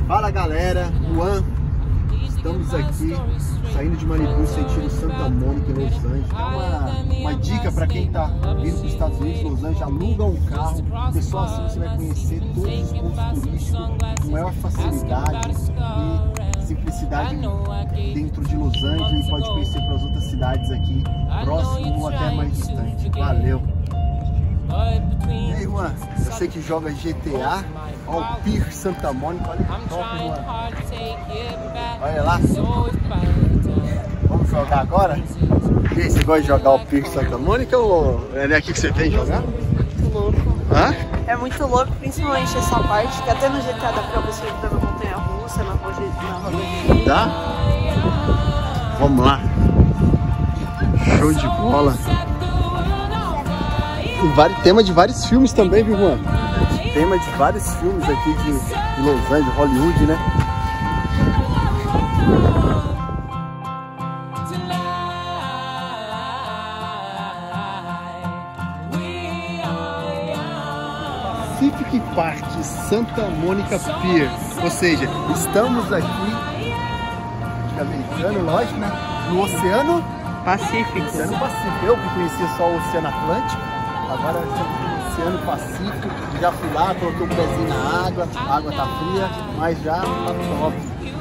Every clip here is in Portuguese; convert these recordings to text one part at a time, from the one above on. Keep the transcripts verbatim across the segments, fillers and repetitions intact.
Fala galera, Juan, estamos aqui saindo de Malibu, sentido Santa Mônica, em Los Angeles. Uma, uma dica para quem está vindo para os Estados Unidos, Los Angeles, aluga um carro, porque só assim você vai conhecer todos os pontos turísticos com maior facilidade e simplicidade dentro de Los Angeles, e pode conhecer para as outras cidades aqui, próximo ou até mais distante. Valeu! E aí, Juan, eu sei que joga G T A, ó, o Pier Santa Mônica, olha que top, Juan. Olha lá. Vamos jogar agora? E aí, você gosta de jogar o Pier Santa Mônica ou é aqui que você vem jogar? Muito louco. Hã? É muito louco, principalmente essa parte, que até no G T A dá pra você ir na montanha-russa, na rodovia. Dá? Vamos lá. Show de bola. Tem tema de vários filmes também, viu, Juan? Tema de vários filmes aqui de, de Los Angeles, Hollywood, né? Pacific Park, Santa Mônica Pier. Ou seja, estamos aqui, americano, lógico, né? No Oceano Pacífico. Oceano Pacífico. Eu que conhecia só o Oceano Atlântico, agora estamos no Oceano Pacífico. Já fui lá, coloquei um pezinho na água, a água tá fria, mas já tá top.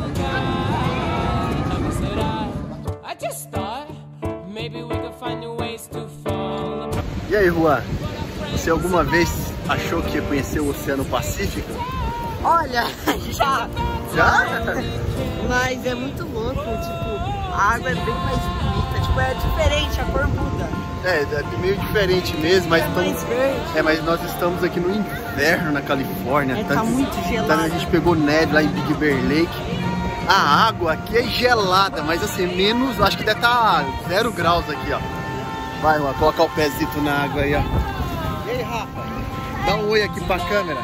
E aí, Juan, você alguma vez achou que ia conhecer o Oceano Pacífico? Olha, já. Já? Mas é muito louco, tipo, a água é bem mais bonita, tipo, é diferente, a cor muda. É, é meio diferente mesmo, mas, é estamos, mais verde. É, mas nós estamos aqui no inverno na Califórnia. É, tá, tá muito gelado. Tá, a gente pegou neve lá em Big Bear Lake. A água aqui é gelada, mas assim, menos, acho que deve estar zero graus aqui, ó. Vai, Juan, colocar o pezito na água aí, ó. E aí, Rafa? Dá um oi aqui pra câmera.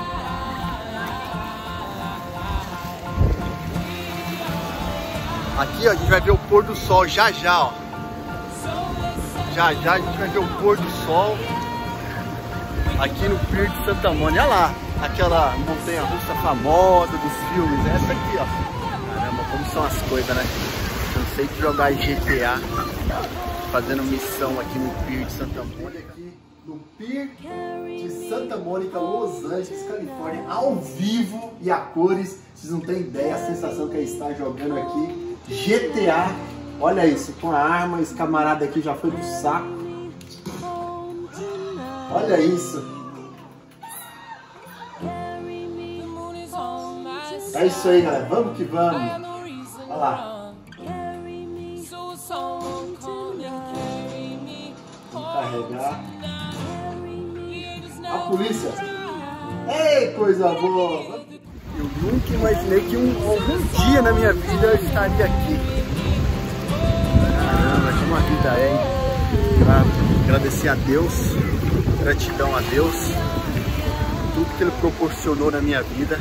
Aqui, ó, a gente vai ver o pôr do sol já já, ó. Já já a gente vai ver o pôr do sol aqui no Pier de Santa Mônica. Olha lá, aquela montanha-russa famosa dos filmes. Essa aqui, ó. Caramba, como são as coisas, né? Cansei de jogar G T A, fazendo missão aqui no Pier de Santa Mônica. Aqui no Pier de Santa Mônica, Los Angeles, Califórnia, ao vivo e a cores. Vocês não têm ideia a sensação que é estar jogando aqui G T A. Olha isso, com a arma, esse camarada aqui já foi pro saco. Olha isso. É isso aí, galera. Vamos que vamos. Olha lá. Vamos carregar. A polícia. Ei, coisa boa. Eu nunca imaginei que um, algum dia na minha vida eu estaria aqui. Caramba, como a vida é, hein? Pra agradecer a Deus, gratidão a Deus, tudo que Ele proporcionou na minha vida.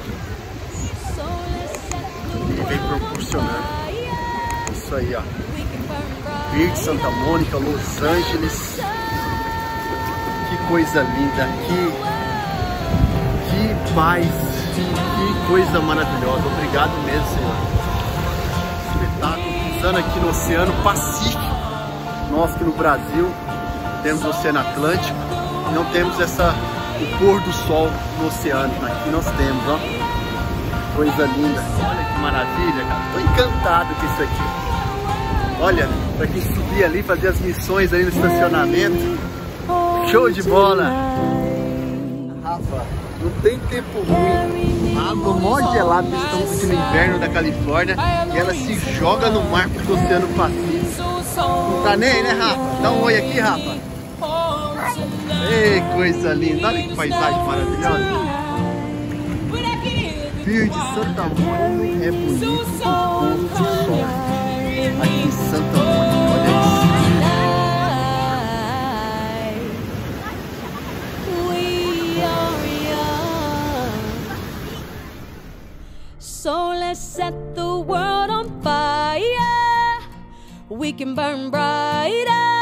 Ele vem proporcionando. Isso aí, ó. Pier de Santa Mônica, Los Angeles. Que coisa linda, que, que paz, que coisa maravilhosa. Obrigado mesmo, Senhor. Espetáculo, pisando aqui no Oceano Pacífico. Nós aqui no Brasil temos o Oceano Atlântico e não temos essa, o pôr do sol no oceano. Aqui nós temos, ó. Coisa linda. Olha que maravilha, cara. Tô encantado com isso aqui. Olha, pra quem subir ali, fazer as missões ali no estacionamento. Show de bola! Rafa, não tem tempo ruim. A água mó gelada, estamos aqui no inverno da Califórnia e ela se joga no mar pro Oceano Pacífico. Não tá nem aí, né, Rafa? Dá um oi aqui, Rafa. Ei, coisa linda! Olha que paisagem maravilhosa! Pier de Santa Mônica é bonito com pôr do sol. Aqui em Santa Mônica, olha isso. So let's set the world on fire. We can burn brighter.